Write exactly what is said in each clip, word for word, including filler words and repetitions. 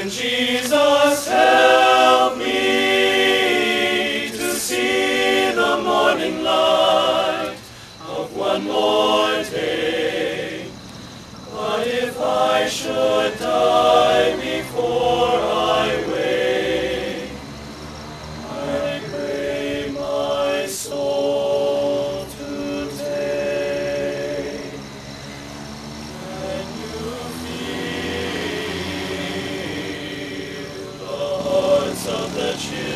Crying, Jesus, help me to see the morning light of one more day. But if I should die before I wake, I pray my soul to take. Can you feel the hearts of the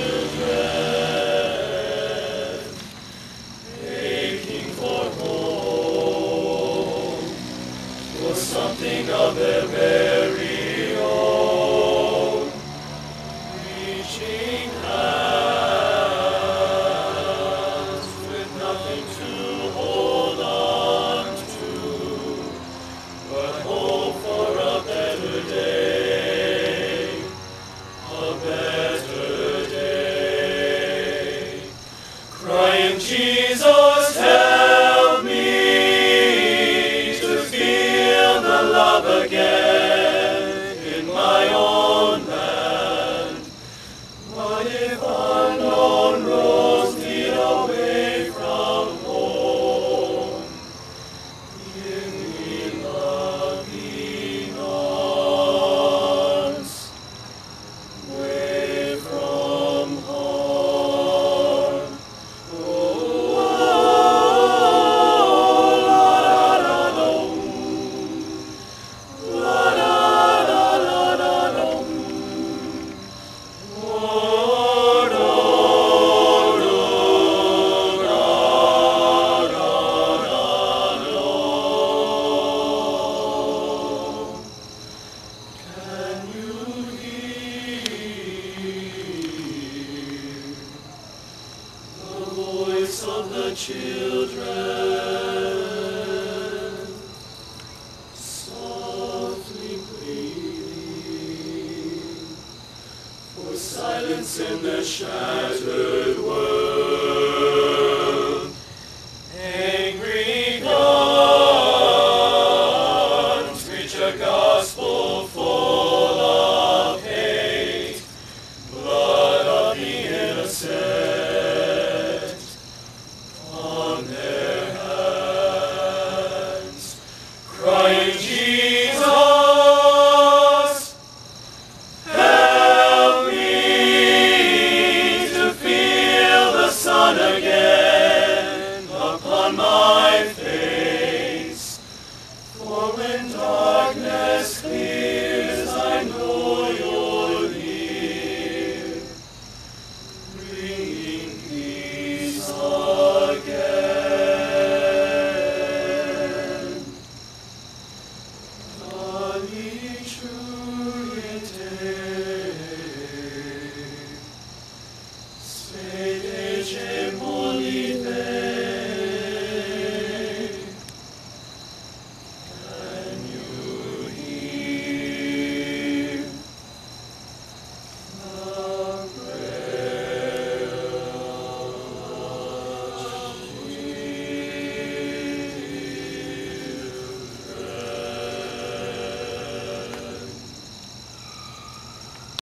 children aching for home, for something of their very own, reaching hands with nothing to hold on to, but hope for a better day, a better day. Crying, Jesus, help me to feel the love again in my own land. What if unknown roads lead away from home? Give me loving arms, way from harm. Oh, la la la la la la la la la. Oh, do, do, da, da, da, do. Can you hear the voice of the children softly pleading for silence in the shattered world? Angry guns preach a gospel full of hate, blood of the innocent on their hands. Crying, Jesus, help me to feel the sun again upon my face. For when darkness clears, I know you're near, bringing peace again. Dali ciuriete, spedece molite,